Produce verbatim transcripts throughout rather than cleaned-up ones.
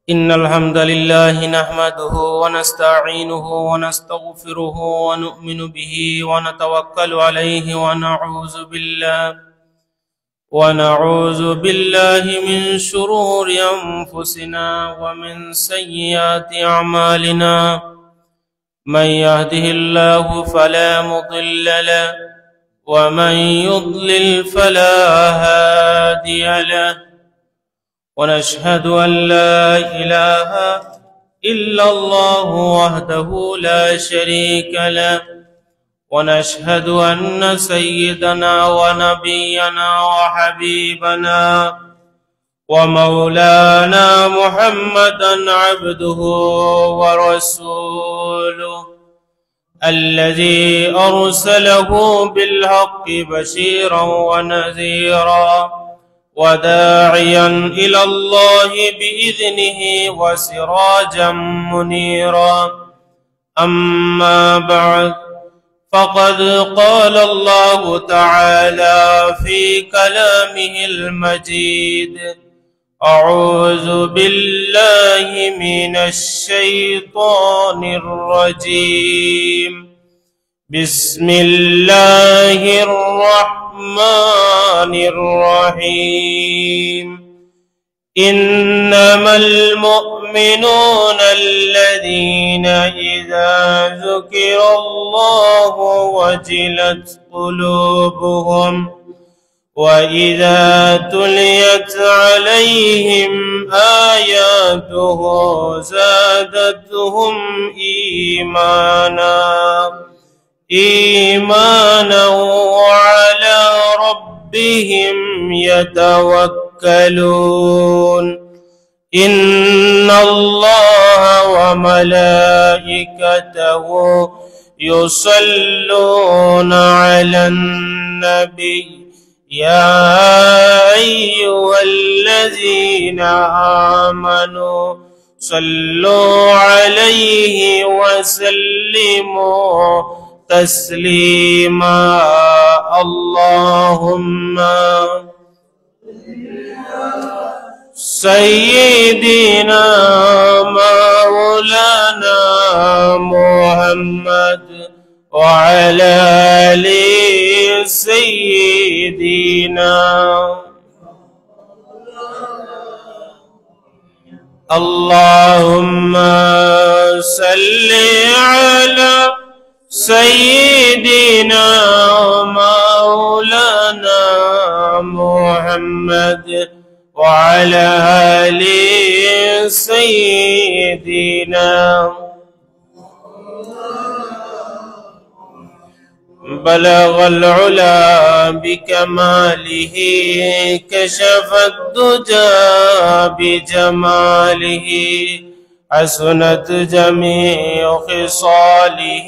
إن الحمد لله نحمده ونستعينه ونستغفره ونؤمن به ونتوكل عليه ونعوذ بالله ونعوذ بالله من شرور أنفسنا ومن سيئات أعمالنا من يهده الله فلا مضل له ومن يضلل فلا هادي له ونشهد أن لا إله إلا الله وحده لا شريك له ونشهد أن سيدنا ونبينا وحبيبنا ومولانا محمدا عبده ورسوله الذي أرسله بالحق بشيرا ونذيرا وداعيا إلى الله بإذنه وسراجا منيرا. أما بعد، فقد قال الله تعالى في كلامه المجيد: أعوذ بالله من الشيطان الرجيم. بسم الله الرحمن الرحيم. إنما المؤمنون الذين إذا ذكر الله وجلت قلوبهم وإذا تليت عليهم آياته زادتهم إيمانا إيمانا وعلى ربهم يتوكلون. إن الله وملائكته يصلون على النبي يا أيها الذين آمنوا صلوا عليه وسلموا تسليما. اللهم سيدنا مولانا محمد وعلى آل سيدنا. اللهم صل على سيدنا مولانا محمد وعلى آل سيدنا. بلغ العلا بكماله كشف الدجى بجماله حسنت جميع خصاله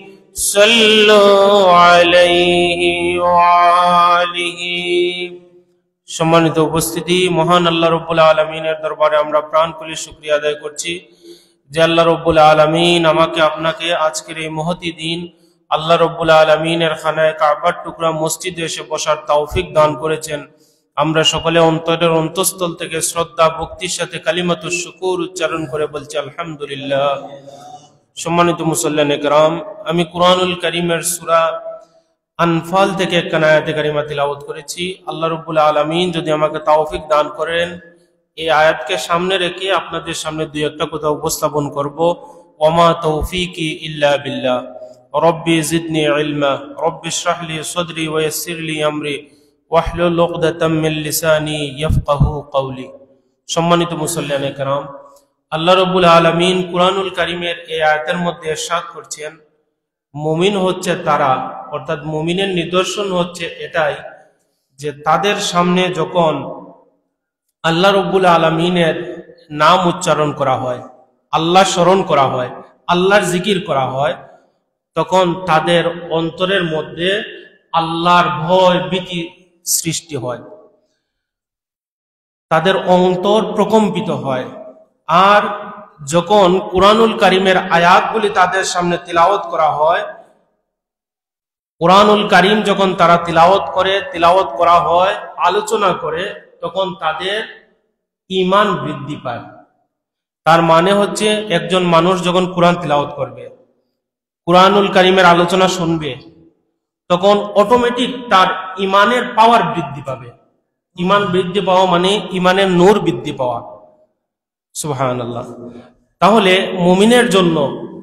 صلوا عليه وآله। সম্মানিত উপস্থিতি, মহান আল্লাহ রাব্বুল আলামিনের দরবারে আমরা প্রাণ খুলে শুকরিয়া আদায় করছি যে আল্লাহ রাব্বুল আলামিন আমাকে আপনাকে আজকের এই মহতি দিন আল্লাহ রাব্বুল আলামিনের খানায় কাবার টুকরা মসজিদে এসে বসার তৌফিক দান করেছেন। আমরা সকলে অন্তরের অন্তঃস্থল থেকে শ্রদ্ধা ভক্তির সাথে কালিমাতুশ শুকুর উচ্চারণ করে বলছি আলহামদুলিল্লাহ। সম্মানিত মুসল্লিয়ানে কেরাম, আমি কুরআনুল কারীমের সূরা আনফাল থেকে এক আয়াতে কারিমা তিলাওয়াত করেছি। আল্লাহ রাব্বুল আলামিন যদি আমাকে তৌফিক দান করেন, এই আয়াতকে সামনে রেখে আপনাদের সামনে দুই একটা কথা উপস্থাপন করব। ওয়ামা তৌফিকি ইল্লা বিল্লাহ, রব্বি জিদনি ইলমা, রব্বি ইশরাহ লি সাদরি ওয়া ইয়াসসির লি আমরি ওয়াহলুল উকদাতাম মিন লিসানি ইয়াফকাহু কওলি। সম্মানিত মুসল্লিয়ানে কেরাম, আল্লাহ রাব্বুল আলামিন কুরআনুল কারীমের এই আয়াতের মধ্যে ইরশাদ করছেন, মুমিন হচ্ছে তারা, অর্থাৎ মুমিনের নিদর্শন হচ্ছে এটাই যে তাদের সামনে যখন আল্লাহ রাব্বুল আলামিনের নাম উচ্চারণ করা হয়, আল্লাহ স্মরণ করা হয়, আল্লাহর জিকির করা হয়, তখন তাদের অন্তরের মধ্যে আল্লাহর ভয় ভীতি সৃষ্টি হয়, তাদের অন্তর প্রকম্পিত হয়। আর যখন কুরআনুল কারীমের আয়াতগুলি তাদের সামনে তিলাওয়াত করা হয়, কুরআনুল কারীম যখন তারা তিলাওয়াত করে তিলাওয়াত করা হয় আলোচনা করে, তখন তাদের ঈমান বৃদ্ধি পায় তার মানে হচ্ছে একজন মানুষ যখন কোরআন তিলাওয়াত করবে, কুরআনুল কারীমের আলোচনা শুনবে, তখন অটোমেটিক তার ইমানের পাওয়ার বৃদ্ধি পাবে। ইমান বৃদ্ধি পাওয়া মানে ইমানের নূর বৃদ্ধি পাওয়া। সুবহানাল্লাহ। তাহলে মুমিনের জন্য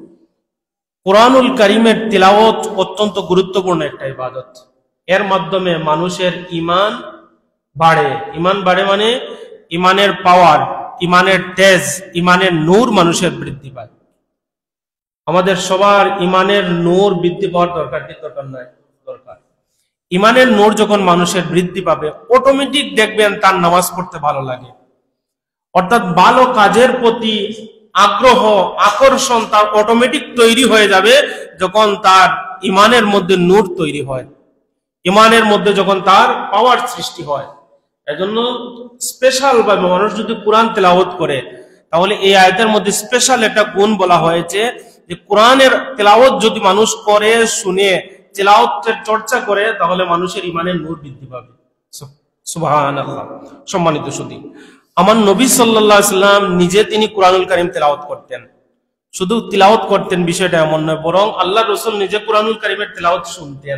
কুরআনুল কারীমের তিলাওয়াত অত্যন্ত গুরুত্বপূর্ণ একটা ইবাদত। এর মাধ্যমে মানুষের ইমান বাড়ে। ইমান বাড়ে মানে ইমানের পাওয়ার, ইমানের তেজ, ইমানের নূর মানুষের বৃদ্ধি পায়। আমাদের সবার ইমানের নূর বৃদ্ধি পাওয়ার দরকার কি দরকার নাই? দরকার। ইমানের নূর যখন মানুষের বৃদ্ধি পাবে, অটোমেটিক দেখবেন তার নামাজ পড়তে ভালো লাগে, অর্থাৎ ভালো কাজের প্রতি আগ্রহ, আকর্ষণ তার অটোমেটিক তৈরি হয়ে যাবে যখন তার ইমানের মধ্যে নূর তৈরি হয়, ইমানের মধ্যে যখন তার পাওয়ার সৃষ্টি হয়। এজন্য স্পেশাল ভাবে মানুষ যদি কোরআন তেলাওয়াত করে, তাহলে এই আয়াতের মধ্যে স্পেশাল একটা গুণ বলা হয়েছে যে কোরআনের তেলাওয়াত যদি মানুষ করে, শুনে, তেলাওয়াতের চর্চা করে, তাহলে মানুষের ইমানের নূর বৃদ্ধি পাবে। সুবহানাল্লাহ। সম্মানিত সুধী, আমার নবী সাল্লাল্লাহু আলাইহি ওয়াসাল্লাম নিজে তিনি কুরআনুল কারীম তেলাওয়াত করতেন। শুধু তেলাওয়াত করতেন বিষয়টা এমন নয়, বরং আল্লাহর রাসূল নিজে কুরআনুল কারীমের তেলাওয়াত শুনতেন।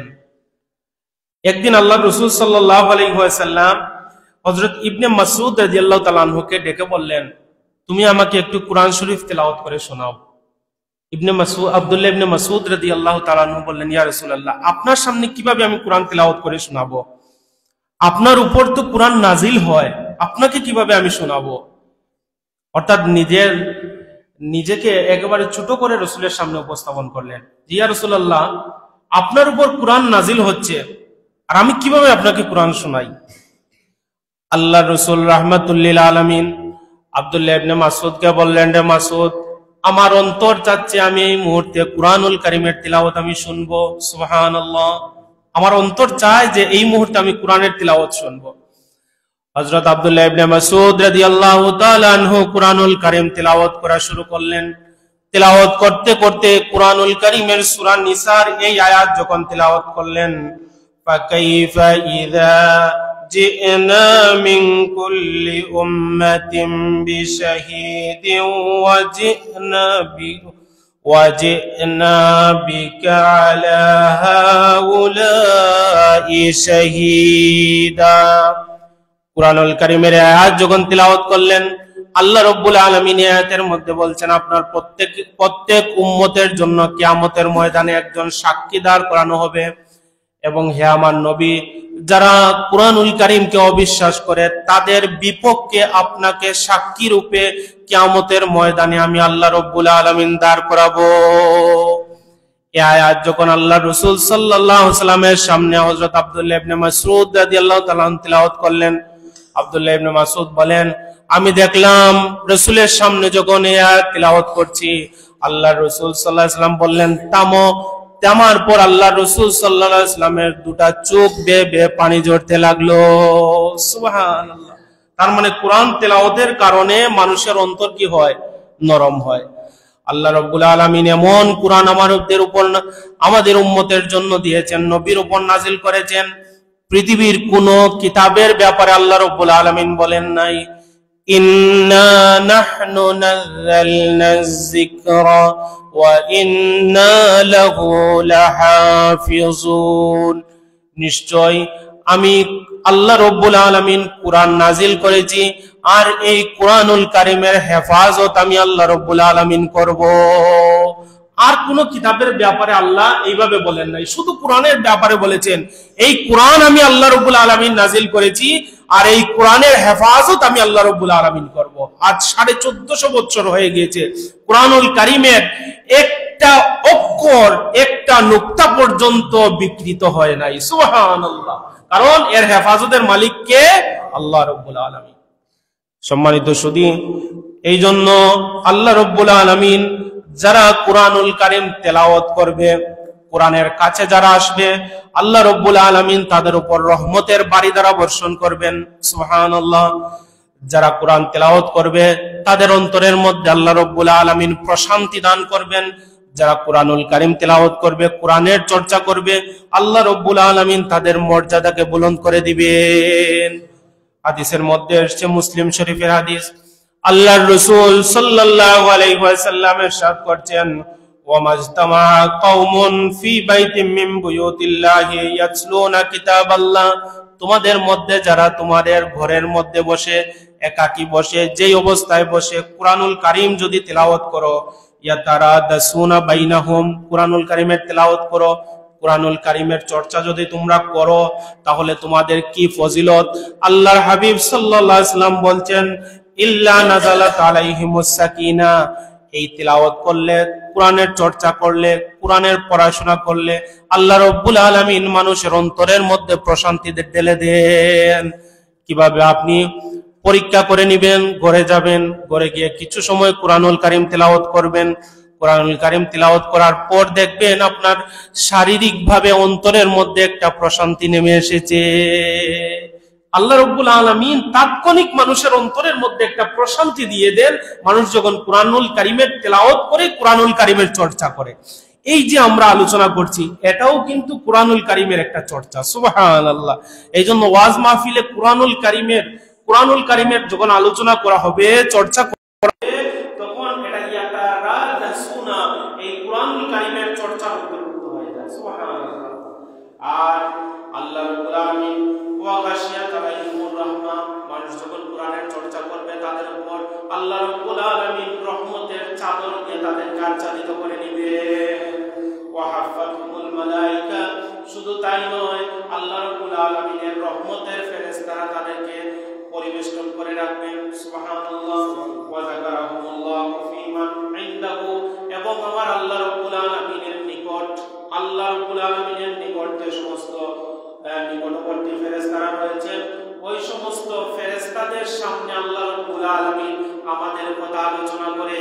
একদিন আল্লাহর রাসূল সাল্লাল্লাহু আলাইহি ওয়াসাল্লাম হযরত ইবনে মাসউদ রাদিয়াল্লাহু তাআলা আনহুকে ডেকে বললেন, তুমি আমাকে একটু কুরআন শরীফ তেলাওয়াত করে শোনাও। ইবনে মাসউদ আব্দুল্লাহ ইবনে মাসউদ রাদিয়াল্লাহু তাআলা আনহু বললেন, ইয়া রাসূলুল্লাহ, আপনার সামনে কিভাবে আমি কুরআন তেলাওয়াত করে শোনাবো? আপনার উপর তো কুরআন নাজিল হয়, আপনাকে কিভাবে আমি শোনাবো? অর্থাৎ নিজের নিজেকে একেবারে ছোট করে রাসূলের সামনে উপস্থাপন করলেন। ইয়া রাসূলুল্লাহ, আপনার উপর কুরআন নাজিল হচ্ছে, আর আমি কিভাবে আপনাকে কুরআন শোনাই? আল্লাহর রাসূল রাহমাতুল লিল আলামিন আব্দুল্লাহ ইবনে মাসউদকে বললেন, রে মাসউদ, আমার অন্তর চাচ্ছে আমি এই মুহূর্তে কুরআনুল কারীমের তিলাওয়াত আমি শুনবো। সুবহানাল্লাহ। আমার অন্তর চায় যে এই মুহূর্তে আমি কুরআনের তিলাওয়াত শুনবো। হযরত আব্দুল্লাহ ইবনে মাসউদ রাদিয়াল্লাহু তাআলা আনহু কুরআনুল কারীম তিলাওয়াত করা শুরু করলেন। তিলাওয়াত করতে করতে কুরআনুল কারীমের সূরা নিসার এই আয়াত যখন তিলাওয়াত করলেন, ফাকাইফা ইযা জি'না মিন কুল্লি উম্মাতিন বিশাহীদিন ওয়া জি'না বি ওয়া জি'না বিকা আলা হাউলাই শাহীদা। কুরআনুল কারীমের আয়াত যখন তিলাওয়াত করলেন, আল্লাহ রাব্বুল আলামিন এই আয়াতের মধ্যে বলছেন, আপনার প্রত্যেক প্রত্যেক উম্মতের জন্য কিয়ামতের ময়দানে একজন সাক্ষী দাঁড় করানো হবে। এবং হে আমার নবী, যারা কুরআনুল কারীমকে অবিশ্বাস করে তাদের বিপক্ষে আপনাকে সাক্ষী রূপে কিয়ামতের ময়দানে আমি আল্লাহ রাব্বুল আলামিন দাঁড় করাবো। এই আয়াত যখন আল্লাহর রাসূল সাল্লাল্লাহু আলাইহি ওয়াসাল্লামের সামনে হযরত আব্দুল্লাহ ইবনে মাসউদ রাদিয়াল্লাহু তাআলা তিলাওয়াত করলেন, আব্দুল্লাহ ইবনে মাসউদ বলেন, আমি দেখলাম রাসূলের সামনে যখন এই আয়াত তিলাওয়াত করছি, আল্লাহর রাসূল সাল্লাল্লাহু আলাইহি ওয়াসাল্লাম বললেন, থামো। থামার পর আল্লাহর রাসূল সাল্লাল্লাহু আলাইহি ওয়াসাল্লামের দুটা চোখ বেয়ে বেয়ে পানি ঝরতে লাগলো। সুবহানাল্লাহ। তার মানে কুরআন তেলাওয়াতের কারণে মানুষের অন্তর কি হয়? নরম হয়। আল্লাহ রাব্বুল আলামিন এমন কুরআন আমাদের উপর, আমাদের উম্মতের জন্য দিয়েছেন, নবীর উপর নাজিল করেছেন। পৃথিবীর কোন কিতাবের ব্যাপারে আল্লাহ রাব্বুল আলামিন বলেন নাই, ইন্না নাহনু নাযালনায যিকরা ওয়া ইন্না লাহু লাহাফিজুন। নিশ্চয় আমি আল্লাহ রাব্বুল আলামিন কুরআন নাজিল করেছি, আর এই কুরআনুল কারীমের হেফাজত আমি আল্লাহ রাব্বুল আলামিন করব। আর কোন কিতাবের ব্যাপারে আল্লাহ এইভাবে বলেন নাই, শুধু কোরআনের ব্যাপারে বলেছেন, এই কোরআন আমি আল্লাহ রাব্বুল আলামিন নাজিল করেছি, আর এই কোরআনের হেফাজত আমি আল্লাহ রাব্বুল আলামিন করব। আজ সাড়ে চোদ্দশো বছর হয়ে গিয়েছে, কুরআনুল কারীমের একটা অক্ষর, একটা নুক্তা পর্যন্ত বিকৃত হয় নাই। সুবহানাল্লাহ। কারণ এর হেফাজতের মালিক কে? আল্লাহ রাব্বুল আলামিন। সম্মানিত সুধী, এই জন্য আল্লাহ রাব্বুল আলামিন যারা কুরআনুল কারীম তেলাওয়াত করবে, কোরআনের কাছে যারা আসবে, আল্লাহ রাব্বুল আলামিন তাদের উপর রহমতের বারিধারা বর্ষণ করবেন। সুবহানাল্লাহ। যারা কোরআন তেলাওয়াত করবে তাদের অন্তরের মধ্যে আল্লাহ রাব্বুল আলামিন প্রশান্তি দান করবেন। যারা কুরআনুল কারীম তেলাওয়াত করবে, কোরআনের চর্চা করবে, আল্লাহ রাব্বুল আলামিন তাদের মর্যাদাকে বুলন্দ করে দিবেন। হাদিসের মধ্যে এসেছে, মুসলিম শরীফের হাদিস, আল্লাহর রাসূল সাল্লাল্লাহু আলাইহি ওয়াসাল্লাম ইরশাদ করছেন, ওয়ামাজতামা কওমুন ফি বাইতিম মিন বুয়ুতিল্লাহি ইয়াতলুনা কিতাবাল্লাহ, তোমাদের মধ্যে যারা তোমাদের ঘরের মধ্যে বসে একাকী বসে যেই অবস্থায় বসে কুরআনুল কারীম যদি তেলাওয়াত করো, ইয়াতারাদাসুনা বাইনাহুম, কুরআনুল কারীমের তেলাওয়াত করো, কুরআনুল কারীমের চর্চা যদি তোমরা করো, তাহলে তোমাদের কি ফজিলত। আল্লাহর হাবিব সাল্লাল্লাহু আলাইহি ওয়াসাল্লাম বলছেন, ইল্লা নাযালাত আলাইহিমুস সাকিনা, এই তিলাওয়াত করলে, কোরআনের চর্চা করলে, কোরআনের পড়াশোনা করলে আল্লাহ রাব্বুল আলামিন মানুষের অন্তরের মধ্যে প্রশান্তি ঢেলে দেন। কিভাবে? আপনি পরীক্ষা করে নিবেন, ঘরে যাবেন, ঘরে গিয়ে কিছু সময় কুরআনুল কারীম তিলাওয়াত করবেন। কুরআনুল কারীম তিলাওয়াত করার পর দেখবেন আপনার শারীরিকভাবে অন্তরের মধ্যে একটা প্রশান্তি নেমে এসেছে। আল্লাহ রাব্বুল আলামিন তাৎক্ষণিক মানুষের অন্তরের মধ্যে একটা প্রশান্তি দিয়ে দেন মানুষ যখন কুরআনুল কারীমের তেলাওয়াত করে, কুরআনুল কারীমের চর্চা করে। এই যে আমরা আলোচনা করছি, এটাও কিন্তু কুরআনুল কারীমের একটা চর্চা। সুবহানাল্লাহ। এই জন্য ওয়াজ মাহফিলে কুরআনুল কারীমের কুরআনুল কারীমের যখন আলোচনা করা হবে, চর্চা করা হবে, তখন এটা ইয়াতারাদাসুনা, এই কুরআনুল কারীমের চর্চা অন্তর্ভুক্ত হয়ে যায়। সুবহানাল্লাহ। আর আল্লাহ রাব্বুল আলামিন ওয়া গাশিয়াত আলাইহিমুর রাহমা, মানুষ যখন কোরআনের চর্চা করবে তাদের উপর আল্লাহ রাব্বুল আলামিন রহমতের চাদর দিয়ে তাদেরকে আচ্ছাদিত করে নেবে। ওয়া হাফাতুহুল মালায়েকা, শুধু তাই নয়, আল্লাহ রাব্বুল আলামিনের রহমতের ফেরেশতারা তাদেরকে পরিবেষ্টন করে রাখবেন। সুবহানাল্লাহ। ওয়া যাকারাহুমুল্লাহু ফীমান ইনদাহু, এবং আমার আল্লাহ রাব্বুল আলামিনের নিকট, আল্লাহ রাব্বুল আলামিনের নিকট যে সমস্ত নিকটবর্তী ফেরেশতারা রয়েছে, ওই সমস্ত ফেরেশতাদের সামনে আল্লাহ রাব্বুল আলামিন আমাদের কথা আলোচনা করে।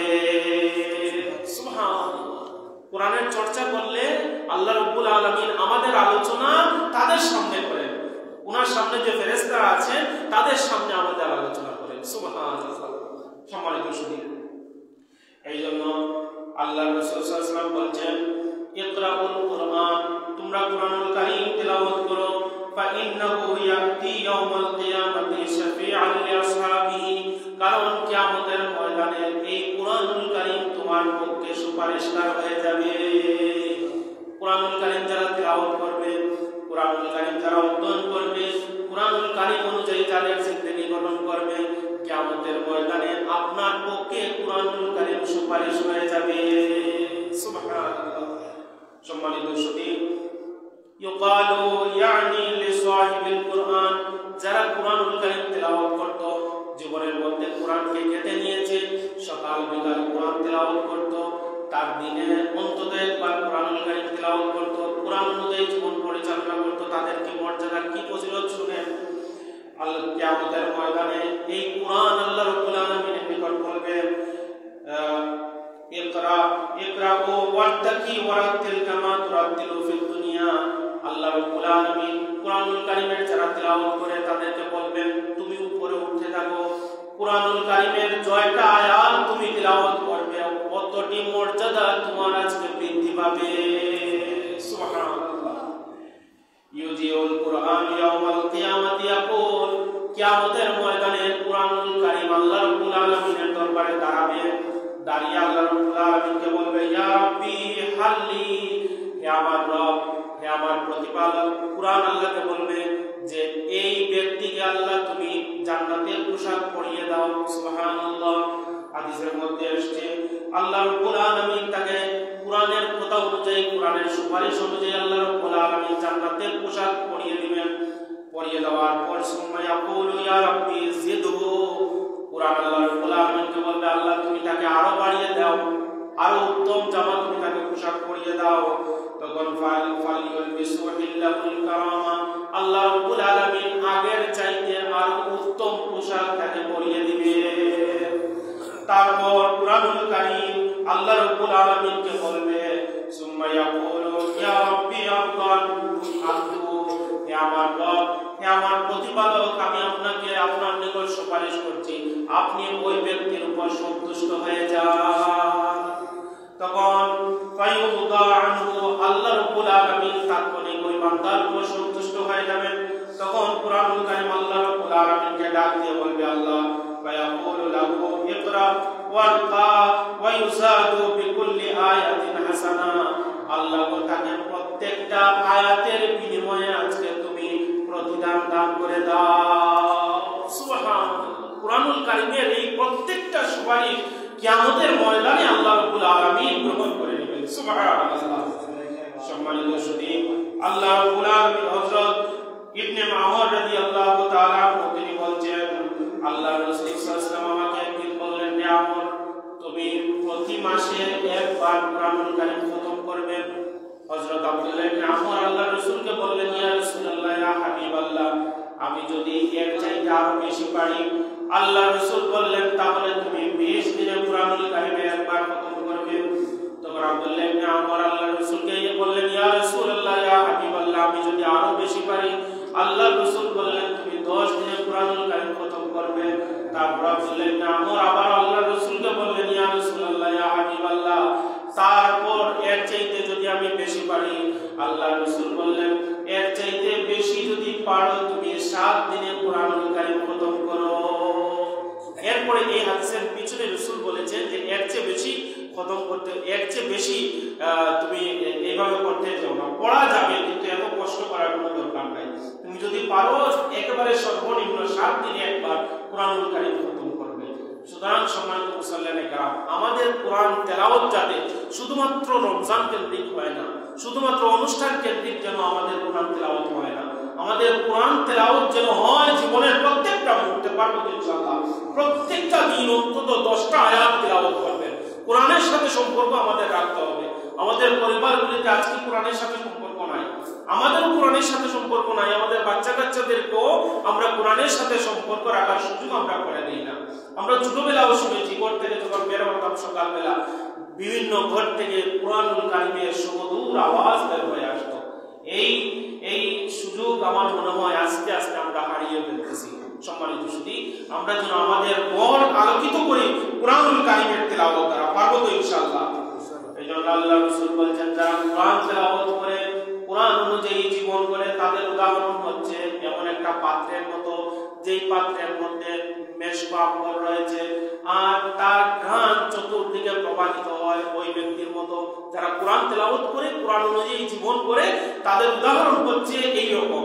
সুবহানাল্লাহ। কোরআনের চর্চা করলে আল্লাহ রাব্বুল আলামিন আমাদের আলোচনা তাদের সামনে করেন, ওনার সামনে যে ফেরেশতারা আছে তাদের সামনে আমাদের আলোচনা করেন। সুবহানাল্লাহ। সম্মানিত সুধী, এই জন্য আল্লাহ রাসূল সাল্লাল্লাহু আলাইহি ওয়াসাল্লাম বলেন, ইকরাউল কুরআন, তোমরা কুরআনুল কারীম তেলাওয়াত করো, ফা ইন্নাহু ইয়াতি ইয়াউমাল কিয়ামাতি শাফিআন লিআসহাবিহি, কারণ কিয়ামতের ময়দানে এই কুরআনুল কারীম তোমার পক্ষে সুপারিশকার হয়ে যাবে। কুরআনুল কারীম যারা তেলাওয়াত করবে, কুরআনুল কারীম যারা অধ্যয়ন করবে, কুরআনুল কারীম অনুযায়ী যাদের জিন্দেগি গঠন করবে, কিয়ামতের ময়দানে আপনার পক্ষে কুরআনুল কারীম সুপারিশ হয়ে যাবে। সুবহানাল্লাহ। সম্মানিত সুধী, ইউকালু ইয়ানি লিসাহিবিল কুরআন, যারা কুরআনুল কারীম তেলাওয়াত করত, জীবনের মধ্যে কুরআনকে কেটে নিয়েছে, সকাল বিকাল কুরআন তেলাওয়াত করত, তার দিনে অন্তত একবার কুরআনুল কারীম তেলাওয়াত করত, কুরআন অনুযায়ী জীবন পরিচালনা করত, তাদের কি মর্যাদা, কি ফজিলত শুনেন। আল্লাহ কিয়ামতের ময়দানে এই কুরআন আল্লাহ রাব্বুল আলামিনের নিকট বলবে, ইকরা ইকরাউ ওয়াত্তাকি ওয়ারাতিল কামা তুরাতিলু ফিদ দুনিয়া। আল্লাহ রাব্বুল আলামিন কুরআনুল কারীমের যারা তেলাওয়াত করে তাদেরকে বলবেন, তুমি উপরে উঠতে থাকো, কুরআনুল কারীমের জয়টা আয়াত তুমি তেলাওয়াত করবে, কতটি মর্যাদা তোমার আজকে বৃদ্ধি পাবে। সুবহানাল্লাহ। ইউজিউল কুরআন ইয়াউমাল কিয়ামাতি ইয়াকুল, কিয়ামতের ময়দানে কুরআনুল কারীম আল্লাহ রাব্বুল আলামিনের দরবারে দাঁড়াবে, দাঁড়িয়ে আল্লাহ রাব্বুল আলামিনকে বলবে, ইয়া রাব্বি হাল্লি, হে আমার রব, হে আমার প্রতিপালক। কুরআন আল্লাহকে বলবে যে এই ব্যক্তিকে আল্লাহ তুমি জান্নাতের পোশাক পরিয়ে দাও। সুবহানাল্লাহ। হাদিসের মধ্যে এসেছে আল্লাহ রাব্বুল আলামিন তাকে কুরআনের কথা অনুযায়ী, কুরআনের সুপারিশ অনুযায়ী আল্লাহ রাব্বুল আলামিন জান্নাতের পোশাক পরিয়ে দিবেন। পরিয়ে দেওয়ার পর সুম্মা ইয়াকুলু ইয়া রাব্বি জিদহু, কুরআন আল্লাহ রাব্বুল আলামিনকে বলবে, আল্লাহ তুমি তাকে আরো বাড়িয়ে দাও, আরো উত্তম জামা তুমি তাকে পোশাক পরিয়ে দাও। তখন ফাল ফালিউলবিসু হিল্লাহুল কারামা, আল্লাহ রাব্বুল আলামিন আগের চাইতে আরো উত্তম পোশাক তাকে পরিয়ে দিবে। তারপর কুরআনুল কারীম আল্লাহ রাব্বুল আলামিনকে বলবে, সুম্মা ইয়াকুলু ইয়া রাব্বি আফদাল আব্দু, হে আমার রব, হে আমার প্রতিপালক, আমি আপনাকে আপনার নিকট সুপারিশ করছি, আপনি ওই ব্যক্তির উপর সন্তুষ্ট হয়ে যান। তখন ফায়ুদা আনহু, আল্লাহ রাব্বুল আলামিন তাৎক্ষণিক ওই বান্দার উপর সন্তুষ্ট হয়ে যাবেন। তখন কুরআনুল কারীম আল্লাহ রাব্বুল আলামিনকে ডাক দিয়ে বলবে, আল্লাহ ফায়াকুলু লাহু ওয়ালকা ওয়া ইউযাদু বিকুল্লি আয়াতিন হাসানা। আল্লাহ তাকে প্রত্যেকটা আয়াতের বিনিময়ে আজকে তুমি প্রতিদান দান করে দাও। সুবহানাল্লাহ। কুরআনুল কারীমের এই প্রত্যেকটা সুপারিশ কিয়ামতের ময়দানে আল্লাহ রাব্বুল আলামিন গ্রহণ করে নেবেন। সুবহানাল্লাহ। সম্মানিত সুধী, আল্লাহ রাব্বুল আলামিন হযরত ইবনে মামুর রাদিয়াল্লাহু তাআলা আনহু তিনি বলছেন, আল্লাহ রাসূল সাল্লাল্লাহু আলাইহি ওয়াসাল্লাম আমাকে একদিন বললেন, হে আমর, তুমি প্রতি মাসে একবার কুরআনুল কারীম খতম করবে। হযরত আব্দুল্লাহ ইবনে আমর আল্লাহ রাসূলকে বললেন, ইয়া রাসূলুল্লাহ, ইয়া হাবিবাল্লাহ, আমি যদি এর চাইতে আরো বেশি পারি। আল্লাহ রাসূল বললেন, তাহলে তুমি বিশ দিনে কুরআনুল কারীম একবার খতম করবে। তখন আব্দুল্লাহ ইবনে আমর আল্লাহ রাসূলকে বললেন, ইয়া রাসূলুল্লাহ, ইয়া হাবিবাল্লাহ, আমি যদি আরো বেশি পারি। আল্লাহ রাসূল বললেন, তুমি দশ দিনে কুরআনুল কারীম খতম করবে। তারপর আব্দুল্লাহ ইবনে আমর আবার আল্লাহ রাসূলকে বললেন, ইয়া রাসূলুল্লাহ, ইয়া হাবিবাল্লাহ, তারপর এর চাইতে যদি আমি বেশি পারি। আল্লাহ রাসূল বললেন, এর চাইতে বেশি যদি পারো তুমি সাত দিনে কুরআনুল কারীম খতম করো। এরপরে এই হাদিসের পিছনে রাসূল বলেছেন যে এর চেয়ে বেশি খতম করতে, এর চেয়ে বেশি তুমি এইভাবে করতে যাও না। পড়া যাবে, কিন্তু এত কষ্ট করার কোনো দরকার নাই। তুমি যদি পারো একেবারে সর্বনিম্ন সাত দিনে একবার কুরআনুল কারীম খতম করবে। সুতরাং সম্মানিত মুসল্লিয়ানে কেরাম, আমাদের কোরআন তেলাওয়াত যাতে শুধুমাত্র রমজান কেন্দ্রিক হয় না, শুধুমাত্র অনুষ্ঠান কেন্দ্রিক যেন আমাদের কোরআন তেলাওয়াত হয় না। আমাদের কোরআন তেলাওয়াত যেন হয় জীবনের প্রত্যেকটা মুহূর্তে। পারবো ইনশাআল্লাহ প্রত্যেকটা দিন অন্তত দশটা আয়াত তেলাওয়াত করবেন। কোরআনের সাথে সম্পর্ক আমাদের রাখতে হবে। আমাদের পরিবারগুলিতে আজকে কোরআনের সাথে সম্পর্ক নাই, আমাদের কোরআনের সাথে সম্পর্ক নাই। আমাদের বাচ্চা কাচ্চাদেরকেও আমরা কোরআনের সাথে সম্পর্ক রাখার সুযোগ আমরা করে দিই না। আমরা ছোটবেলাও শুনেছি, ঘর থেকে যখন বের হতাম সকালবেলা, বিভিন্ন ঘর থেকে কুরআনুল কারীমের সুমধুর আওয়াজ বের হয়ে আসতো। এই এই সুযোগ আমার মনে হয় আস্তে আস্তে আমরা হারিয়ে ফেলতেছি। সম্মানিত সুধী, আমরা যেন আমাদের ঘর আলোকিত করি কুরআনুল কারীমের তেলাওয়াত দ্বারা। পারবো তো ইনশাআল্লাহ? এই জন্য আল্লাহ রাসূল বলেছেন, যারা কোরআন তেলাওয়াত করে, কোরআন অনুযায়ী জীবন করে, তাদের উদাহরণ হচ্ছে এমন একটা পাত্রের মতো, যেই পাত্রের মধ্যে মেশক আম্বর রয়েছে আর তার ঘ্রাণ চতুর্দিকে প্রবাহিত হয়। ওই ব্যক্তির মতো যারা কোরআন তেলাওয়াত করে, কোরআন অনুযায়ী জীবন করে, তাদের উদাহরণ হচ্ছে এই রকম।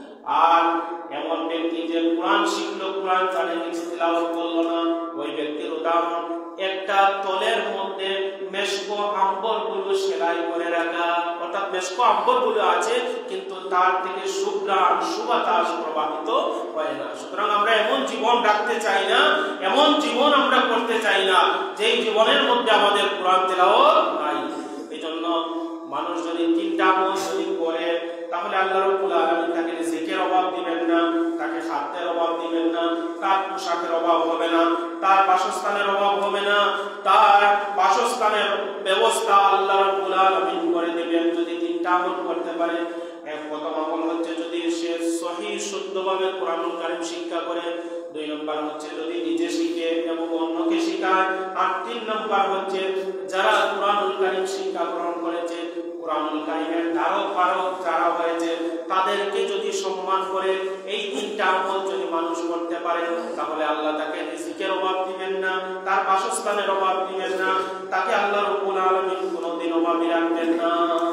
আর এমন ব্যক্তি যে কোরআন শিখলো, কোরআন জানে, কিছু তেলাওয়াত করলো না, ওই ব্যক্তির উদাহরণ একটা তলের মধ্যে মেশক আম্বর গুলো সেলাই করে রাখা, অর্থাৎ মেশক আম্বর গুলো আছে কিন্তু তার থেকে সুঘ্রাণ সুবাতাস প্রবাহিত হয় না। সুতরাং আমরা এমন জীবন রাখতে চাই না, এমন জীবন আমরা করতে চাই না যেই জীবনের মধ্যে আমাদের কোরআন তেলাওয়াত নাই। এই জন্য মানুষ যদি তিনটা আমল যদি করে, তাহলে আল্লাহ রাব্বুল আলামিন তাকে রিজিকের অভাব দিবেন না, তাকে খাদ্যের অভাব দিবেন না, তার পোশাকের অভাব হবে না, তার বাসস্থানের অভাব হবে না, তার বাসস্থানের ব্যবস্থা আল্লাহ রাব্বুল আলামিন করে দিবেন যদি তিনটা আমল করতে পারে। এক প্রথম আমল হচ্ছে যদি সে সহিহ শুদ্ধভাবে কুরআনুল কারীম শিক্ষা করে, দুই নম্বর হচ্ছে যদি নিজে শিখে এবং অন্যকে শেখায়, আর তিন নম্বর হচ্ছে যারা কুরআনুল কারীম শিক্ষা গ্রহণ করেছে, কুরআনুল কারীমের ধারক পারক যারা হয়েছে, তাদেরকে যদি সম্মান করে, এই তিনটা আমল যদি মানুষ করতে পারে, তাহলে আল্লাহ তাকে রিজিকের অভাব দিবেন না, তার বাসস্থানের অভাব দিবেন না, তাকে আল্লাহ রাব্বুল আলামিন কোনদিন অভাবী রাখবেন না।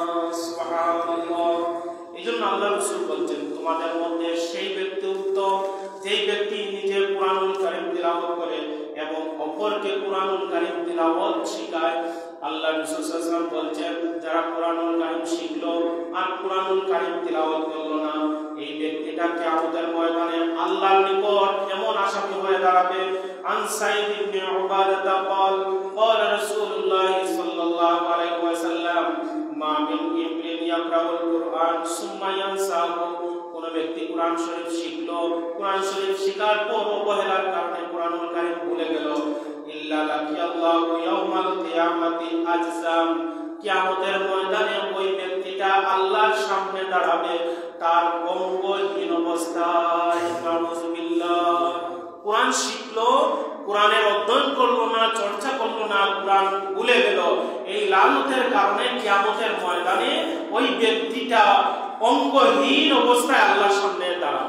সুবহানাল্লাহ। এই জন্য আল্লাহ রাসূল বলছেন, তোমাদের মধ্যে সেই ব্যক্তি উত্তম যেই ব্যক্তি নিজে কুরআনুল কারীম তিলাওয়াত করে এবং অপরকে কুরআনুল কারীম তিলাওয়াত শেখায়। আল্লাহ রাসূল সাল্লাল্লাহু আলাইহি ওয়াসাল্লাম বলেন, যারা কুরআনুল কারীম শিখলো আর কুরআনুল কারীম তিলাওয়াত করলো না, এই ব্যক্তিটা কিয়ামতের ময়দানে আল্লাহর নিকট এমন আসামি হয়ে দাঁড়াবে। আন সাইদ ইবনে উবাদাহ قال قال رسول الله صلى الله عليه وسلم ما من ابن يقرأ القرآن ثم ينساه। কোন ব্যক্তি কোরআন শরীফ শিখলো, কোরআন শরীফ শেখার পর অবহেলার কারণে কুরআনুল কারীম ভুলে গেল, ইল্লা লাকিয়াল্লাহু ইয়াউমাল কিয়ামাতি আজসাম। কিয়ামতের ময়দানে ওই ব্যক্তিটা আল্লাহর সামনে দাঁড়াবে তার অঙ্গহীন অবস্থায়। নাউযুবিল্লাহ। কোরআন শিখলো, কোরআনের অধ্যয়ন করলো না, চর্চা করলো না, কোরআন ভুলে গেল, এই লানতের কারণে কিয়ামতের ময়দানে ওই ব্যক্তিটা অঙ্গহীন অবস্থায় আল্লাহর সামনে দাঁড়াবে।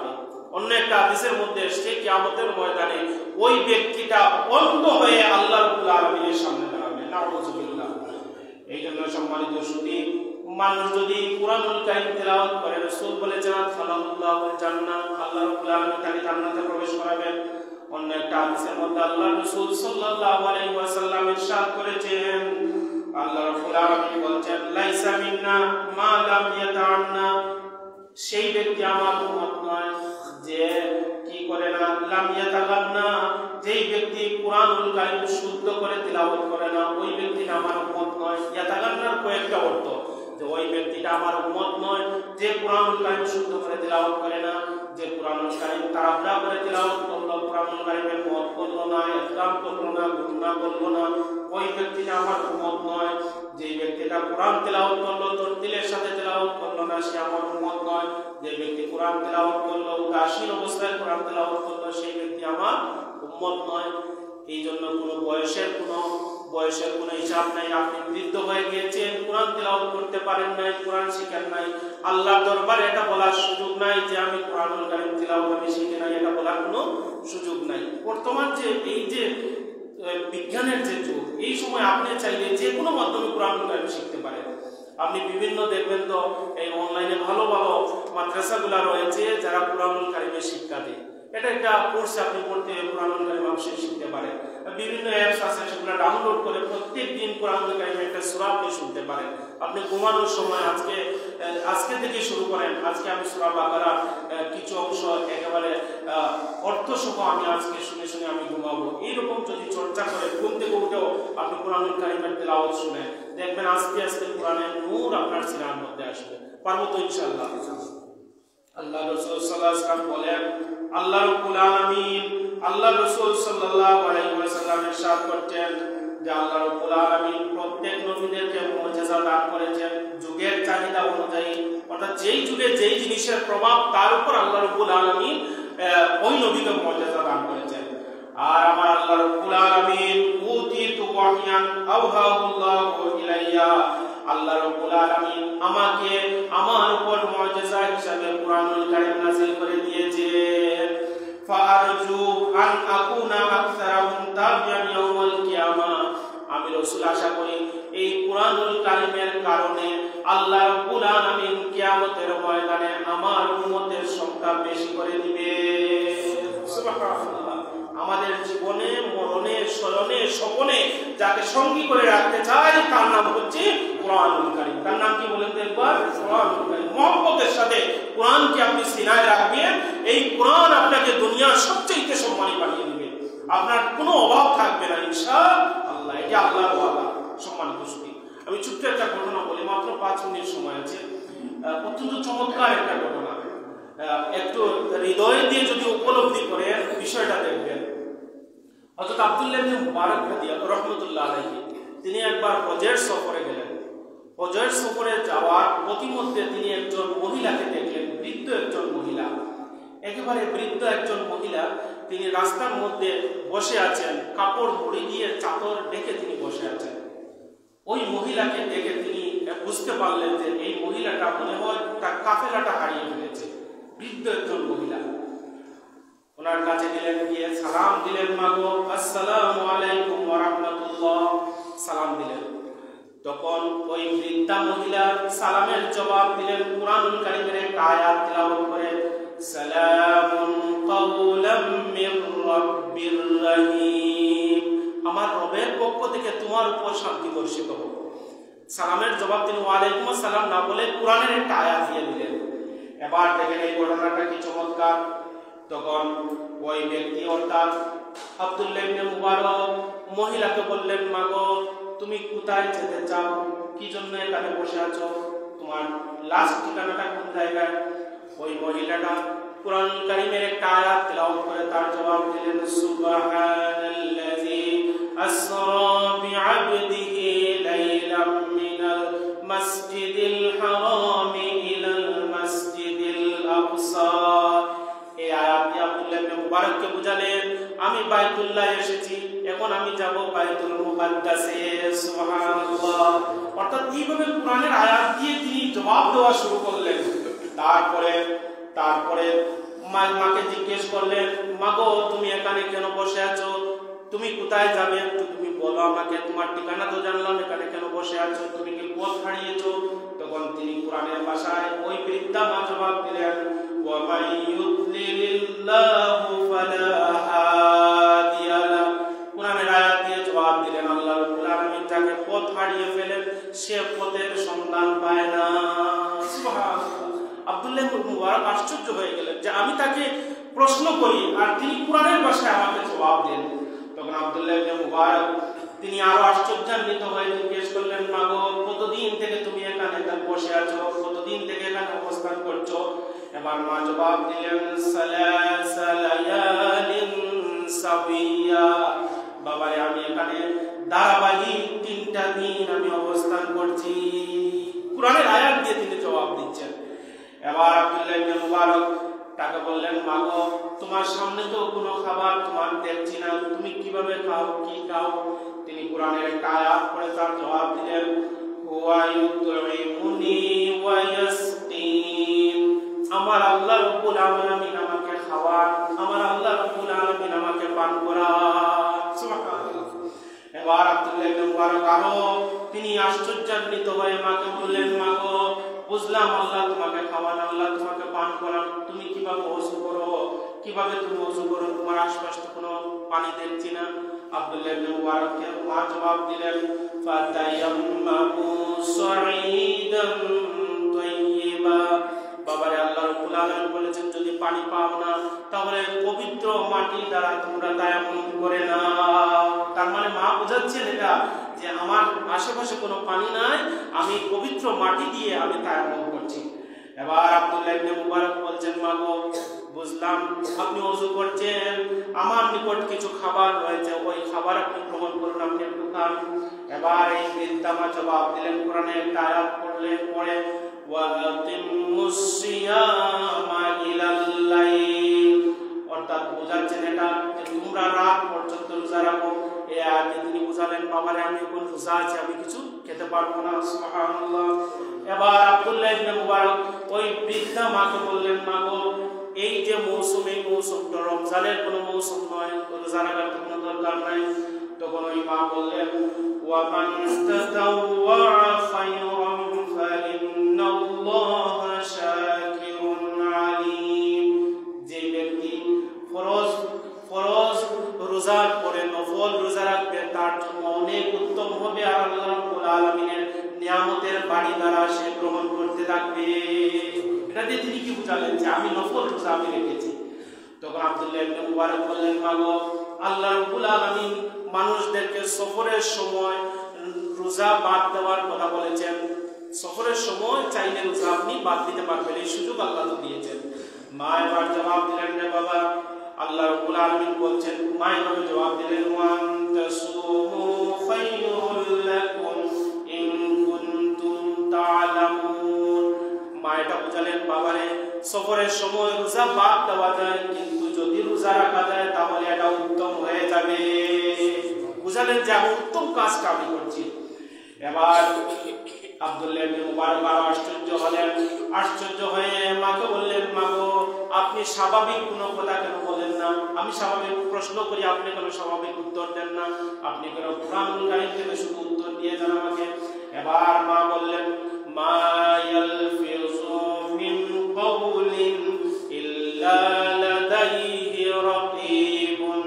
অন্য একটা হাদিসের মধ্যে এসেছে কিয়ামতের ময়দানে ওই ব্যক্তিটা অন্ধ হয়ে আল্লাহ রাব্বুল আলামিনের সামনে দাঁড়াবে। নাউযুবিল্লাহ। এই জন্য সম্মানিত সুধী, মানুষ যদি কুরআনুল কারীম তেলাওয়াত করে, রাসূল বলেছেন ফালাহুল্লাহুল জান্নাহ, আল্লাহ রাব্বুল আলামিন তাকে জান্নাতে প্রবেশ করাবেন। অন্য একটা হাদিসের মধ্যে আল্লাহ রাসূল সাল্লাল্লাহু আলাইহি ওয়াসাল্লাম ইরশাদ করেছেন, আল্লাহ রাব্বুল আলামিন বলেছেন লাইসা মিন্না মা লাম ইয়াতাআন্না, সেই ব্যক্তি আমার উম্মত নয় যে কি করে না, লাম ইয়াতাগান্না, যেই ব্যক্তি কুরআনুল কারীম শুদ্ধ করে তেলাওয়াত করে না, ওই ব্যক্তিটা আমার উম্মত নয়। ইয়াতাগান্নার কয়েকটা অর্থ, যে ওই ব্যক্তিটা আমার উম্মত নয় যে কুরআনুল কারীম শুদ্ধ করে তেলাওয়াত করে না, যে কুরআনুল কারীম তাড়াহুড়া করে তেলাওয়াত করলো, কুরআনুল কারীমের মত করলো না, ইকরাম করলো না, গুনাহ করলো না, ওই ব্যক্তিটা আমার উম্মত নয়। যে ব্যক্তিটা কুরআন তেলাওয়াত করলো, তরতিলের সাথে তেলাওয়াত করলো না, সে আমার উম্মত নয়। যে ব্যক্তি কুরআন তেলাওয়াত করলো, উদাসীন অবস্থায় কুরআন তেলাওয়াত করলো, সেই ব্যক্তি আমার উম্মত নয়। এই জন্য কোনো বয়সের কোনো বয়সের কোনো হিসাব নাই। আপনি বৃদ্ধ হয়ে গিয়েছেন, কোরআন তেলাওয়াত করতে পারেন নাই, কোরআন শিখেন নাই, আল্লাহর দরবারে এটা বলার সুযোগ নাই যে আমি কোরআনুল কারীম তেলাওয়াত আমি শিখি নাই, এটা বলার কোনো সুযোগ নাই। বর্তমান যে এই যে বিজ্ঞানের যে যুগ, এই সময় আপনি চাইলে যে কোনো মাধ্যমে কোরআনুল কারীম শিখতে পারেন। আপনি বিভিন্ন দেখবেন তো এই অনলাইনে ভালো ভালো মাদ্রাসাগুলো রয়েছে যারা কোরআনুল কারীমের শিক্ষা দেয়। এটা একটা কোর্স আপনি পড়তে কোরআনুল কারীম আপনি শিখতে পারেন। বিভিন্ন অ্যাপস আছে সেগুলো ডাউনলোড করে প্রত্যেক দিন কোরআনুল কারীমের একটা সূরা আপনি শুনতে পারেন। আপনি ঘুমানোর সময় আজকে আজকে থেকে শুরু করেন, আজকে আমি সূরা বাকারার কিছু অংশ একেবারে অর্থসহ আমি আজকে শুনে শুনে আমি ঘুমাবো, এইরকম যদি চর্চা করে ঘুম থেকে উঠেও আপনি কোরআনুল কারীমের তেলাওয়াত শুনেন, দেখবেন আস্তে আস্তে কোরআনের নূর আপনার সিনার মধ্যে আসবে। পারবো তো ইনশাআল্লাহ। আল্লাহ রাসূল সাল্লাল্লাহু আলাইহি ওয়াসাল্লাম বলেন, আল্লাহ রাব্বুল আলামিন আল্লাহ রাসূল সাল্লাল্লাহু আলাইহি ওয়াসাল্লাম ইরশাদ করতেন যে আল্লাহ রাব্বুল আলামিন প্রত্যেক নবীদেরকে মুজিজা দান করেছেন যুগের চাহিদা অনুযায়ী, অর্থাৎ যেই যুগে যেই জিনিসের প্রভাব তার উপর আল্লাহ রাব্বুল আলামিন ওই নবীকে মুজিজা দান করেছেন। আর আমার আল্লাহ রাব্বুল আলামিন উতিতু ওয়াহিয়ান আওহাহুল্লাহু ইলাইয়া, আল্লাহ রাব্বুল আলামিন আমাকে আমার উপর মুজিজা হিসেবে কুরআনুল কারীম নাযিল করে দিয়েছেন। ফারজু আন আকুনা আকসারাহুম তাবিয়ান ইয়াউমাল কিয়ামা, আমি রাসূল আশা করি এই কুরআনুল কারীমের কারণে আল্লাহ রাব্বুল আলামিন কিয়ামতের ময়দানে আমার উম্মতের সংখ্যা বেশি করে দিবে। সুবহানাল্লাহ। আমাদের জীবনে মরণে শয়নে স্বপনে যাকে সঙ্গী করে রাখতে চাই তার নাম হচ্ছে কুরআনুল কারীম। তার নাম কি বলেন তো একবার? কুরআনুল কারীম। মহব্বতের সাথে কোরআনকে আপনি সিনায় রাখবেন, এই কোরআন আপনাকে দুনিয়ার সবচেয়ে সম্মানী বানিয়ে দিবে, আপনার কোনো অভাব থাকবে না ইনশাআল্লাহ। এটা আল্লাহর ওয়াদা। সম্মানিত সুধী, আমি ছোট্ট একটা ঘটনা বলি, মাত্র পাঁচ মিনিট সময় আছে। অত্যন্ত চমৎকার একটা ঘটনা, একটু হৃদয় দিয়ে যদি উপলব্ধি করে বিষয়টা দেখবেন। হযরত আব্দুল্লাহ ইবনে মুবারক রাহমাতুল্লাহ আলাইহি তিনি একবার হজের সফরে গেলেন। হজের সফরে যাওয়ার পথিমধ্যে তিনি একজন মহিলাকে দেখলেন, বৃদ্ধ একজন মহিলা, একেবারে বৃদ্ধ একজন মহিলা। তিনি রাস্তার মধ্যে বসে আছেন, কাপড় মুড়ি দিয়ে চাদর ঢেকে তিনি বসে আছেন। ওই মহিলাকে দেখে তিনি বুঝতে পারলেন যে এই মহিলাটা মনে হয় তার কাফেলাটা হারিয়ে ফেলেছে। বৃদ্ধ একজন মহিলা, ওনার কাছে গেলেন, গিয়ে সালাম দিলেন, মাগো আসসালামু আলাইকুম ওয়া রাহমাতুল্লাহ, সালাম দিলেন। তখন ওই বৃদ্ধা মহিলা সালামের জবাব দিলেন কুরআনুল কারীমের একটা আয়াত তেলাওয়াত করে, সালামুন কাওলাম মির রাব্বির রহিম, আমার রবের পক্ষ থেকে তোমার উপর শান্তি বর্ষিত হোক। সালামের জবাব তিনি ওয়া আলাইকুম আসসালাম না বলে কোরআনের একটা আয়াত দিয়ে দিলেন। এবার দেখেন এই ঘটনাটা কি চমৎকার। তখন ওই ব্যক্তি অর্থাৎ আব্দুল্লাহ ইবনে মুবারক মহিলাকে বললেন, মাগো তুমি কোথায় যেতে চাও, কি জন্য এখানে বসে আছো, তোমার লাস্ট ঠিকানাটা কোন জায়গায়? ওই মহিলাটা কুরআনুল কারীমের একটা আয়াত তেলাওয়াত করে তার জবাব দিলেন, সুবহানাল্লাযী আসরা বিআবদিহি লাইলাম মিনাল মাসজিদিল হারাম ইলাল মাসজিদিল আকসা। এই আয়াত দিয়ে আব্দুল্লাহ ইবনে মুবারককে বুঝালেন, আমি বাইতুল্লাহ এসেছি, এখন আমি যাব বাইতুল মুকাদ্দাসে। সুবহানাল্লাহ। অর্থাৎ এইভাবে কোরআনের আয়াত দিয়ে তিনি জবাব দেওয়া শুরু করলেন। তারপরে তারপরে মা মাকে জিজ্ঞেস করলেন, মা গো তুমি এখানে কেন বসে আছো, তুমি কোথায় যাবে একটু তুমি বলো আমাকে, তোমার ঠিকানা তো জানলাম, এখানে কেন বসে আছো, তুমি কি পথ হারিয়েছো? তখন তিনি কোরআনের ভাষায় ওই বৃদ্ধা মা জবাব দিলেন, ওয়া মান ইউদ্লিলিল্লাহু ফালা হাদিয়া লাহু। কোরআনের আয়াত দিয়ে জবাব দিলেন, আল্লাহ রাব্বুল আলামিন যাকে পথ হারিয়ে ফেলেন সে পথের সন্ধান পায় না। সুবহানাল্লাহ। আব্দুল্লাহ ইবনে মুবারক আশ্চর্য হয়ে গেলেন যে আমি তাকে প্রশ্ন করি আর তিনি কোরআনের ভাষায় আমাকে জবাব দেন। তখন আব্দুল্লাহ ইবনে মুবারক তিনি আরো আশ্চর্যান্বিত হয়ে জিজ্ঞেস করলেন, মা গো কতদিন থেকে তুমি এখানে বসে আছো, কতদিন থেকে এখানে অবস্থান করছো? এবার মা জবাব দিলেন, সালাসা লায়ালিন সাবিয়া। বাবারে আমি এখানে ধারাবাহিক তিনটা দিন আমি অবস্থান করছি। কোরআনের আয়াত দিয়ে তিনি জবাব দিচ্ছেন। এবার আব্দুল্লাহ ইবনে মুবারক তাকে বললেন, মা গো তোমার সামনে তো কোনো খাবার তোমার দেখছি না, তুমি কিভাবে খাও, কি খাও? তিনি কোরআনের একটা আয়াত পড়ে তার জবাব দিলেন, হুয়া ইউতঈমুনি ওয়া ইয়াসকিন। আমার আল্লাহ রাব্বুল আলামিন আমাকে খাওয়ান, আমার আল্লাহ রাব্বুল আলামিন আমাকে পান করান। সুবহানাল্লাহ। এবার আব্দুল্লাহ ইবনে মুবারক আরো তিনি আশ্চর্যান্বিত হয়ে মাকে বললেন, মা গো বুঝলাম আল্লাহ তোমাকে খাওয়ান, আল্লাহ তোমাকে পান করান, তুমি কিভাবে ওযু করো, কিভাবে তুমি ওযু করো, তোমার আশপাশে তো কোনো পানি দেখছি না। আব্দুল্লাহ ইবনে মুবারককে মা জবাব দিলেন, ফাতায়াম্মামু সাঈদান তাইয়্যিবা। বাবারে আল্লাহ রাব্বুল আলামিন বলেছেন যদি পানি পাও না তাহলে পবিত্র মাটি দ্বারা তোমরা তায়াম্মুম করে নাও। তার মানে মা বোঝাচ্ছেন এটা যে আমার আশেপাশে কোনো পানি নাই, আমি পবিত্র মাটি দিয়ে আমি তায়াম্মুম করছি। এবার আব্দুল্লাহ ইবনে মুবারক বলছেন, মা গো বুঝলাম আপনি ওযু করছেন, আমার নিকট কিছু খাবার রয়েছে, ওই খাবার আপনি গ্রহণ করুন, আপনি একটু খান। এবার এই বৃদ্ধা মা জবাব দিলেন, কোরআনে একটা আয়াত পড়লেন, পড়ে ওয়া আকিমুস সিয়ামা ইলাল লাইল, অর্থাৎ বোঝাচ্ছেন এটা যে তোমরা রাত পর্যন্ত রোজা রাখো। এই আয়াতে তিনি বুঝালেন, বাবারে আমি এখন রোজা আছি, আমি কিছু খেতে পারবো না। সুবহানাল্লাহ। এবার আব্দুল্লাহ ইবনে মুবারক ওই বৃদ্ধা মাকে বললেন, মা গো এই যে মৌসুম, এই মৌসুমটা রমজানের কোনো মৌসুম নয়, রোজা রাখার কোনো দরকার নাই। তখন ওই মা বললেন, ওয়া মান তাতাওয়া খায়রান ফাইন্নাল্লাহা শাকিরুন আলীম। যে ব্যক্তি ফরজ ফরজ রোজার পরে নফল রোজা রাখবে তার জন্য অনেক উত্তম হবে, আর আল্লাহ রাব্বুল আলামিনের নিয়ামতের বাড়ি দ্বারা সে গ্রহণ করতে থাকবে। এটা দিয়ে তিনি কি বুঝালেন যে আমি নফল রোজা আমি রেখেছি। তখন আব্দুল্লাহ ইবনে মুবারক বললেন, মা গো আল্লাহ রাব্বুল আলামিন মানুষদেরকে সফরের সময় রোজা বাদ দেওয়ার কথা বলেছেন। সফরের সময় চাইলে রোজা আপনি বাদ দিতে পারবেন, এই সুযোগ আল্লাহ তো দিয়েছেন। মা এবার জবাব দিলেন, রে বাবা আল্লাহ রাব্বুল আলামিন বলছেন, মা এবার জবাব দিলেন, ওয়া তাসুমু খায়রুল লাকুম ইন কুনতুম তা'লামুন। মা এটা বুঝালেন, বাবারে সফরের সময় রোজা বাদ দেওয়া যায়, কিন্তু যদি রোজা রাখা যায় তাহলে এটা উত্তম হয়ে যাবে। বুঝালেন যে আমি উত্তম কাজটা আমি করছি। এবার আব্দুল্লাহ ইবনে মুবারক আরো আশ্চর্য হলেন, আশ্চর্য হয়ে মাকে বললেন, মা গো আপনি স্বাভাবিক কোনো কথা কেন বলেন না? আমি স্বাভাবিক প্রশ্ন করি, আপনি কেন স্বাভাবিক উত্তর দেন না? আপনি কেন কুরআনুল কারীম থেকে শুধু উত্তর দিয়ে যান আমাকে? এবার মা বললেন, মা ইয়ালফিযু মিন কাওলিন ইল্লা লাদাইহি রাকীবুন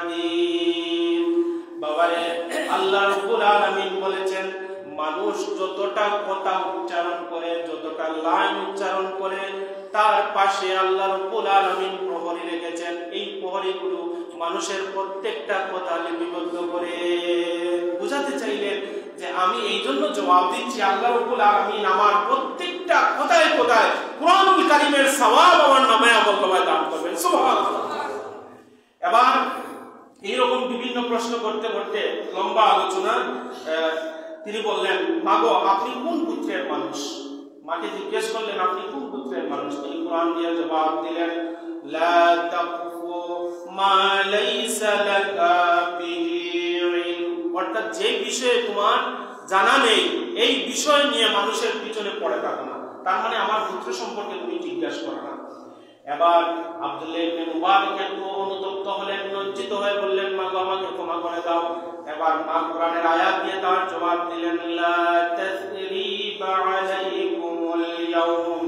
আতীদ। বাবারে আল্লাহ রাব্বুল আলামিন বলেছেন, মানুষ যতটা কথা উচ্চারণ করে, যতটা লাইন উচ্চারণ করে, তার পাশে আল্লাহ রাব্বুল আলামিন প্রহরী রেখেছেন। এই প্রহরীগুলো মানুষের প্রত্যেকটা কথা লিপিবদ্ধ করে। বুঝাতে চাইলেন যে আমি এই জন্য জবাব দিচ্ছি, আল্লাহ রাব্বুল আলামিন আমার প্রত্যেকটা কথায় কথায় কুরআনুল কারীমের সওয়াব আমার নামে আমল দান করবেন। সুবহানাল্লাহ। এবার এইরকম বিভিন্ন প্রশ্ন করতে করতে লম্বা আলোচনা, তিনি বললেন, মা গো আপনি কোন পুত্রের মানুষ? মাকে জিজ্ঞেস করলেন, আপনি কোন পুত্রের মানুষ? তিনি কোরআন দিয়ে জবাব দিলেন, লা তাকফু মা লাইসা লাকা বিহি ইলম। অর্থাৎ যে বিষয়ে তোমার জানা নেই এই বিষয় নিয়ে মানুষের পিছনে পড়ে থাকো না। তার মানে আমার পুত্র সম্পর্কে তুমি জিজ্ঞাসা করো না। এবার আব্দুল্লাহ ইবনে মুবারক একটু অনুতপ্ত হলেন, লজ্জিত হয়ে বললেন, মা গো আমাকে ক্ষমা করে দাও। এবার মা কোরআনের আয়াত দিয়ে তার জবাব দিলেন, লা তাসরিবা আলাইকুমুল ইয়াউম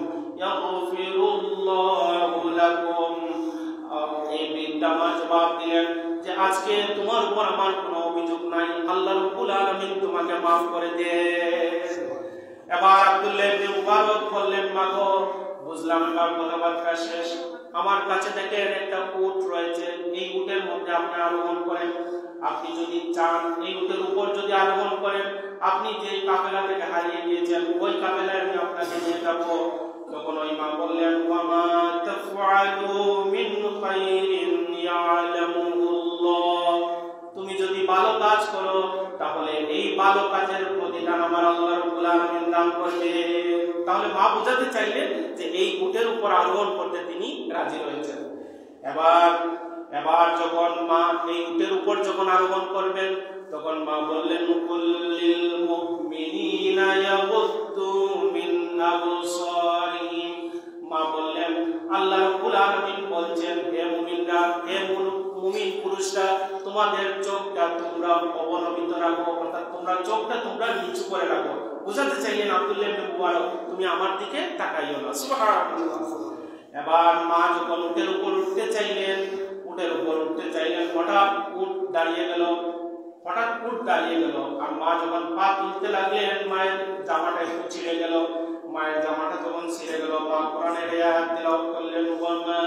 ইয়াগফিরুল্লাহু লাকুম। এই বৃদ্ধা মা জবাব দিলেন যে আজকে তোমার উপর আমার কোনো অভিযোগ নাই, আল্লাহ রাব্বুল আলামিন তোমাকে মাফ করে দেন। এবার আব্দুল্লাহ ইবনে মুবারক বললেন, মা গো বুঝলাম, এবার কথাবার্তা শেষ। আমার কাছে দেখেন একটা উট রয়েছে, এই উটের মধ্যে আপনি আরোহণ করেন। আপনি যদি চান এই উটের উপর যদি আরোহণ করেন, আপনি যে কাফেলা থেকে হারিয়ে গিয়েছেন ওই কাফেলায় আমি আপনাকে নিয়ে যাবো। তখন ওই মা বললেন, ওয়ামা তাফআলু মিন খাইরিন ইয়ালামুহুল্লাহ। তুমি যদি ভালো কাজ করো তাহলে এই ভালো কাজের প্রতিদান আমার আল্লাহ রাব্বুল আলামিন দান করবে। তাহলে মা বুঝাতে চাইলেন যে এই উটের উপর আরোহণ করতে তিনি রাজি রয়েছেন। এবার এবার যখন মা এই উটের উপর যখন আরোহণ করবেন তখন মা বললেন, কুল্লিল মুমিনিনা ইয়াগুদ্দু মিন আবসারিহিম। মা বললেন, আল্লাহ রাব্বুল আলামিন বলছেন, হে মুমিনরা, হে মুমিন পুরুষরা, তোমাদের চোখটা তোমরা অবনমিত রাখো, অর্থাৎ তোমরা চোখটা তোমরা নিচু করে রাখো। বুঝাতে চাইলেন আব্দুল্লাহ ইবনে মুবারক, তুমি আমার দিকে তাকাইও না। সুবহানাল্লাহ। এবার মা যখন উটের উপর উঠতে চাইলেন, উটের উপর উঠতে চাইলেন, হঠাৎ উট দাঁড়িয়ে গেল, হঠাৎ উট দাঁড়িয়ে গেল। আর মা যখন পা তুলতে লাগলেন, মায়ের জামাটা একটু ছিঁড়ে গেল। মায়ের জামাটা যখন ছিঁড়ে গেল, মা কোরআনের আয়াত তেলাওয়াত করলেন, ওয়ামা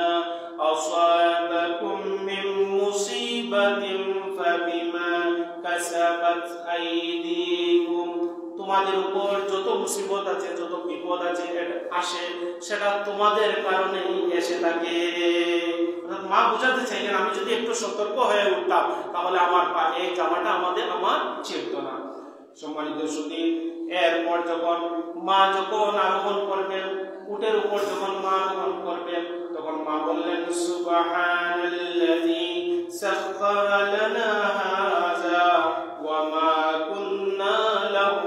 আসাবাকুম মিন মুসিবাতিন ফাবিমা কাসাবাত আইদিকুম। তোমাদের উপর যত মুসিবত আছে, যত বিপদ আছে আসে, সেটা তোমাদের কারণেই এসে থাকে। মা বুঝাতে চাইলেন আমি যদি একটু সতর্ক হয়ে উঠতাম তাহলে আমার পা এই জামাটা আমাদের আমার ছিঁড়তো না। সম্মানিত সুধী, এরপর যখন মা যখন আরোহণ করবেন উটের উপর, যখন মা আরোহণ করবেন তখন মা বললেন, সুবহানাল্লাযী সাখখারা লানা হাযা ওয়া মা কুন্না লাহু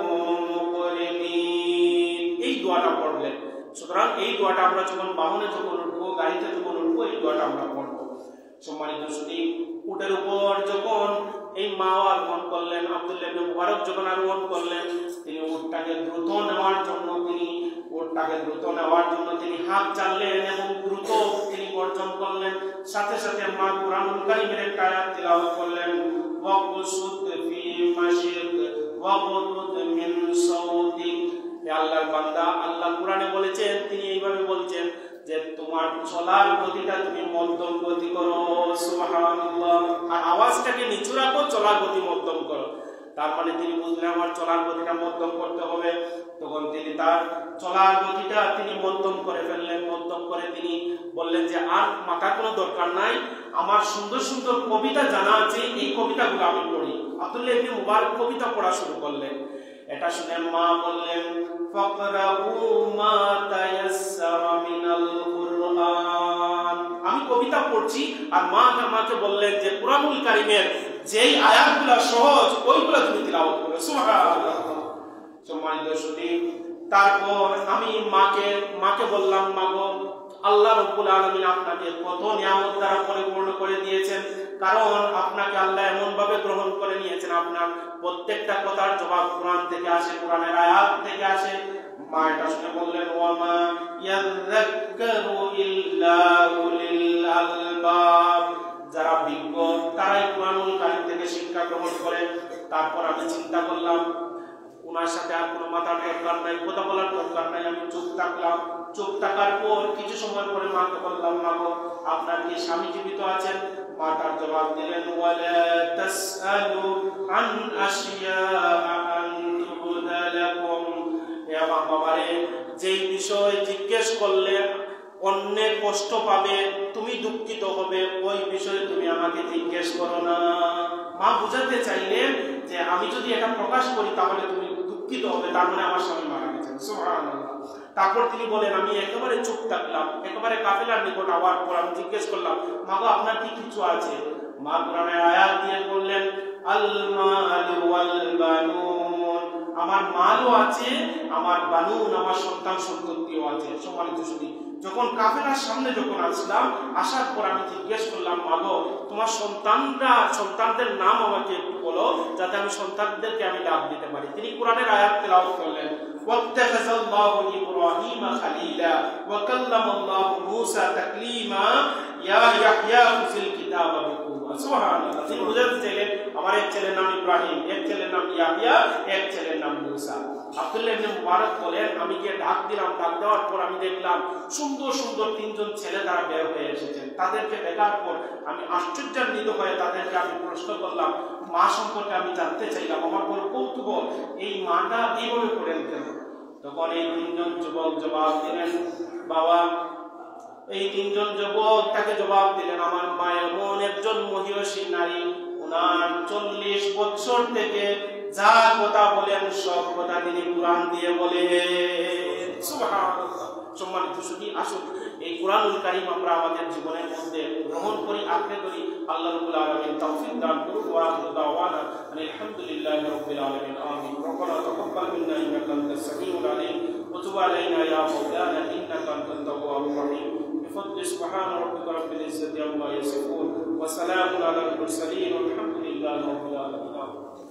মুকরিনিন। এই দোয়াটা পড়লেন। সুতরাং এই দোয়াটা আমরা যখন বাহনে যখন উঠবো, গাড়িতে যখন উঠবো, এই দোয়াটা আমরা পড়বো। সম্মানিত সুধী, উটের উপর যখন এই মা আরোহণ করলেন, আব্দুল্লাহ ইবনে মুবারক যখন আরোহণ করলেন, তিনি উটটাকে দ্রুত নেওয়ার জন্য তিনি উটটাকে দ্রুত নেওয়ার জন্য তিনি হাত চাললেন এবং দ্রুত তিনি গর্জন করলেন। সাথে সাথে মা কুরআনুল কারীমের একটা আয়াত তেলাওয়াত করলেন, ওয়াকুসুত ফি মাশিক ওয়াগুদ মিন সাউতিক। হে আল্লাহর বান্দা, আল্লাহ কুরআনে বলেছেন, তিনি এইভাবে বলছেন যে তোমার চলার গতিটা তুমি মধ্যম গতি করো। সুবহানাল্লাহ। আর আওয়াজটাকে নিচু রাখো, চলার গতি মধ্যম করো। তার মানে তিনি বুঝলেন আমার চলার গতিটা মধ্যম করতে হবে। তখন তিনি তার চলার গতিটা তিনি মধ্যম করে ফেললেন। মধ্যম করে তিনি বললেন যে আর মাথার কোনো দরকার নাই, আমার সুন্দর সুন্দর কবিতা জানা আছে, এই কবিতাগুলো আমি পড়ি। আব্দুল্লাহ ইবনে মুবারক কবিতা পড়া শুরু করলেন। এটা শুনে মা বললেন, ফাকরাউ মা তায়াসসারা মিনাল কুরআন। আমি কবিতা পড়ছি আর মা আমাকে বললেন যে কুরআনুল কারীমের যেই আয়াতগুলো সহজ ওইগুলো তুমি তিলাওয়াত করো। সুবহানাল্লাহ। সম্মানিত সুধী, তারপর আমি মাকে মাকে বললাম, মা গো, আল্লাহ রাব্বুল আলামিন আপনাকে কত নিয়ামত দ্বারা পরিপূর্ণ করে দিয়েছেন, কারণ আপনাকে আল্লাহ এমন ভাবে গ্রহণ করে নিয়েছেন, আপনার প্রত্যেকটা কথার জবাব কোরআন থেকে আসে, কোরআনের আয়াত থেকে আসে। মা এটা শুনে বললেন, ওয়ামা ইয়াযাক্কারু ইল্লা উলিল আলবাব। যারা বিজ্ঞ তারাই কোরআনুল কারীম থেকে শিক্ষা গ্রহণ করে। তারপর আমি চিন্তা করলাম ওনার সাথে আর কোনো মাথার দরকার নাই, কথা বলার দরকার নাই, আমি চুপ থাকলাম। চুপ থাকার পর কিছু সময় পরে মাকে বললাম, মা গো, আপনার কি স্বামী জীবিত আছেন? মা তার জবাব দিলেন, ওয়ালা তাসআলু আন আশিয়া আন তুবদা লাকুম। হে আমার বাবারে, যেই বিষয় জিজ্ঞেস করলে অন্য কষ্ট পাবে, তুমি দুঃখিত হবে, ওই বিষয়ে তুমি আমাকে জিজ্ঞেস করো না। মা বুঝাতে চাইলেন যে আমি যদি এটা প্রকাশ করি তাহলে তুমি দুঃখিত হবে, তার মানে আমার স্বামী মারা গেছেন। সুবহানাল্লাহ। তারপর তিনি বলেন, আমি একেবারে চুপ থাকলাম। একেবারে কাফেলার নিকট আওয়ার পর আমি জিজ্ঞেস করলাম, মা গো, আপনার কি কিছু আছে? মা কোরআনের আয়াত দিয়ে বললেন, আল মাল ওয়াল বানুন। আমার মালও আছে, আমার বানুন, আমার সন্তান সন্ততিও আছে। সম্মানিত সুধী, যখন কাফেলার সামনে যখন আসলাম, আসার পর আমি জিজ্ঞেস করলাম, মাগো তোমার সন্তানরা সন্তানদের নাম আমাকে একটু বলো, যাতে আমি সন্তানদেরকে আমি ডাক দিতে পারি। তিনি কোরআনের আয়াত তেলাওয়াত করলেন, ওয়াত্তাখাযাল্লাহু ইব্রাহিমা খালিলা ওয়া কাল্লামাল্লাহু মূসা তাকলিমা ইয়া ইয়াহইয়া খুযিল কিতাবা বিকুওয়া। সুবহানাল্লাহ। তিনি বুঝাতে চাইলেন আমার এক ছেলের নাম ইব্রাহিম, এক ছেলের নাম ইয়াহইয়া, এক ছেলের নাম মূসা। আব্দুল্লাহ ইবনে মুবারক বলেন, আমি গিয়ে ডাক দিলাম, ডাক দেওয়ার পর আমি দেখলাম সুন্দর সুন্দর তিনজন ছেলে তারা বের হয়ে এসেছেন। তাদেরকে দেখার পর আমি আশ্চর্যান্বিত হয়ে তাদেরকে আমি প্রশ্ন করলাম, মা সম্পর্কে আমি জানতে চাইলাম, আমার বড় কৌতূহল, এই মাটা এইভাবে করেন কেন? তখন এই তিনজন যুবক জবাব দিলেন, বাবা, এই তিনজন যুবক তাকে জবাব দিলেন, আমার মা এমন একজন মহিয়সী নারী, ওনার চল্লিশ বছর থেকে যা কথা বলেন সব কথা তিনি কোরআন দিয়ে বলেন। সুবহানাল্লাহ। সম্মানিত সুধী, আসুন এই কোরআনুল কারীম আমরা আমাদের জীবনের মধ্যে গ্রহণ করি, আঁকড়ে ধরি। আল্লাহ রাব্বুল আলামিন তৌফিক দান করুন। ওয়া আখিরু দাওয়ানা আলহামদুলিল্লাহি রাব্বিল আলামিন। আমিন। রব্বানা তাকাব্বাল মিন্না ইন্নাকা আনতাস সামিউল আলিম ওয়া তুব আলাইনা ইয়া মাওলানা ইন্নাকা আনতাত তাওয়াবুর রহিম। بفضل سبحان ربك رب العزة عما يصفون وسلام على المرسلين والحمد لله رب العالمين.